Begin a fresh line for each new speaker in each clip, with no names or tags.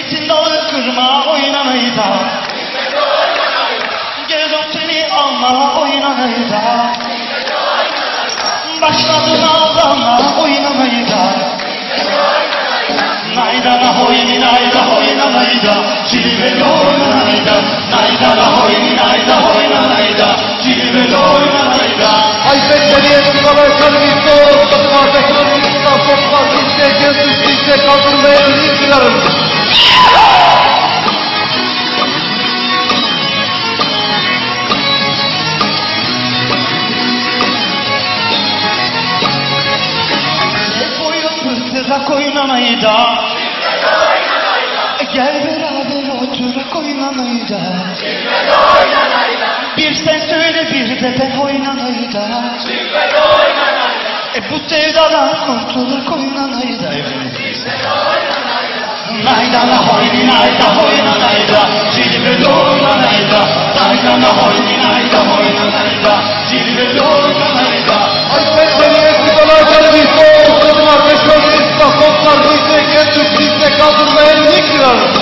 Zeytin dalı kırma oynanayda, gel dön seni alma oynanayda, başladın aldana oynanayda. Naydana hoyni nayda hoynanayda, cilveli oynanayda. Naydana hoyni nayda hoynanayda, cilveli oynanayda.
Ayfet Meliyet'in kamerkanı bizde o, kadın arkasının üstünden sokmaz bizde, gözsüz bizde kaldırmaya ürün kırarım.
Oturak oynanayda, gel beraber oturak oynanayda. Bir sen söyle bir de ben oynanayda. Bu sevdadan kurtulak oynanayda. Naydana hoyni nayda oynanayda, cilveli oynanayda. Naydana hoyni nayda oynanayda, cilveli oynanayda.
Ayfet Meliyet'in kamerkanı bizde o, kadın arkasının üstünden sokmaz bizde, gözsüz bizde kaldırmaya ürün kırarım.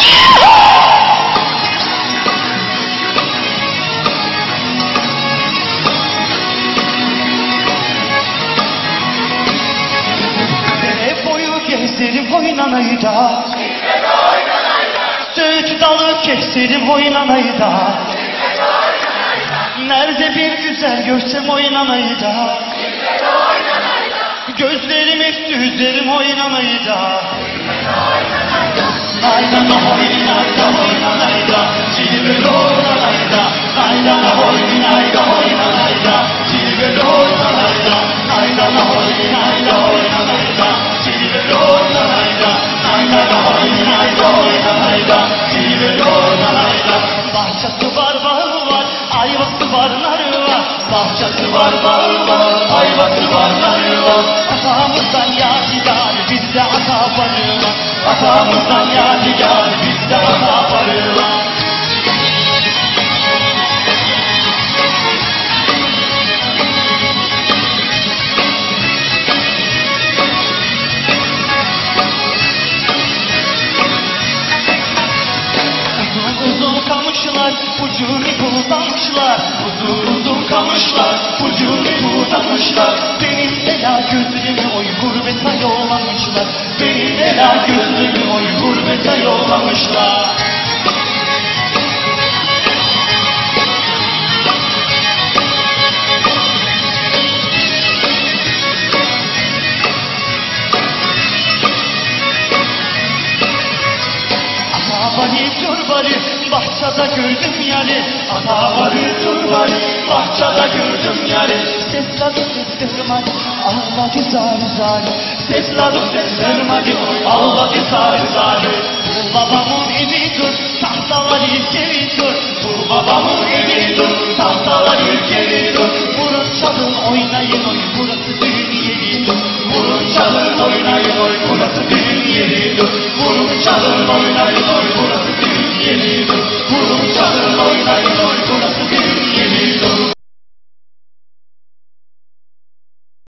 Gezdirim oynanayda, Söğüt dalı kesirim oynanayda. Nerede bir güzel görsem oynanayda, gözlerim hep düzlerim oynanayda. Naydana hoyni nayda oynanayda, cilveli oynanayda. Naydana hoyni nayda oynanayda, cilveli oynanayda. Naydana hoyni nayda oynanayda, cilveli oynanayda. Naydana hoyni nayda oynanayda, cilveli oynanayda. Bahçesi var bağı var, ayvası var narı var. Bahçesi var bağı var, ayvası var narı var. Atamızdan yadigar bizde ata barı var. Atamızdan yadigar bizde ata barı var. Uzun kamışlar, ucunu budamışlar. Uzun uzun kamışlar, ucunu budamışlar. Benim ela gözlerimi oy gurbete yollamışlar. Benim ela gözlerimi oy gurbete yollamışlar. Bahçada gördüm yani, ana varı dur varı. Bahçada gördüm yani. Sesladım seslerim hadi, ağladı zari zari. Sesladım seslerim hadi, ağladı zari zari. Bu babamın evidir, tahtalar ilkelidir. Bu babamın evidir, tahtalar ilkelidir. Vurun çalın oynayın oy, burası düğün yeridir. Vurun çalın oynayın oy, burası düğün yeridir. Vurun çalın oynayın oy, burası düğün yeridir.